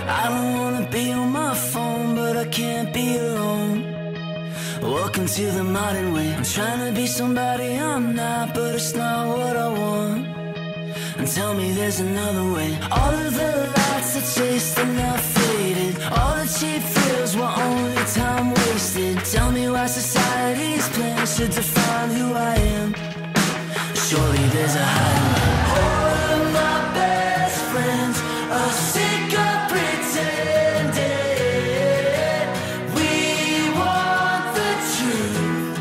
I don't wanna be on my phone, but I can't be alone. Welcome to the modern way. I'm trying to be somebody I'm not, but it's not what I want. And tell me there's another way. All of the lights I chased are now faded. All the cheap thrills were only time wasted. Tell me why society's plans should define who I am. Surely there's a higher way. All of my best friends are sick of pretending. We want the truth.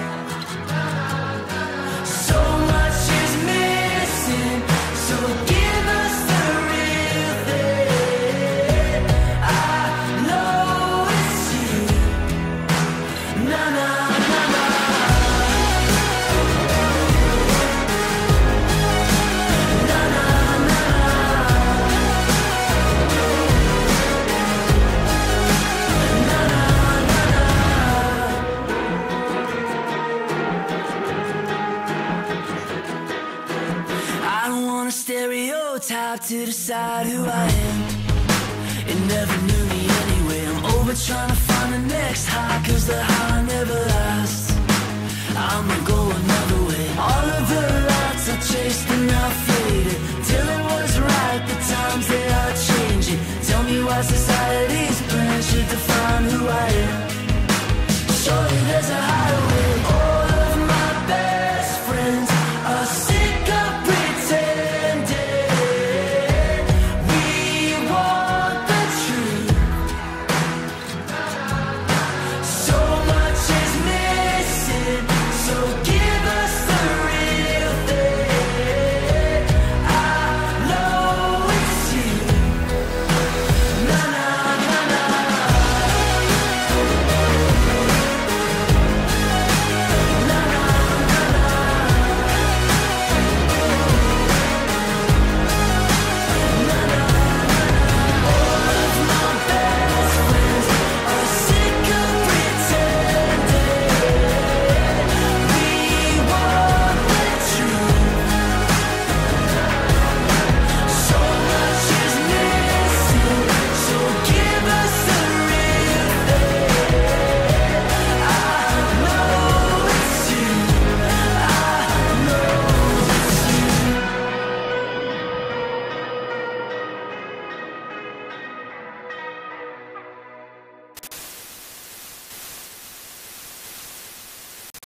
So much is missing, so give us the real thing. I know it's you. Na na na na. Na na na na. Na na na na. I don't want a stereotype to decide who I am. It never knew me anyway. I'm over trying to find the next high, cause the high never lasts. I'ma go another way. All of the lights I chased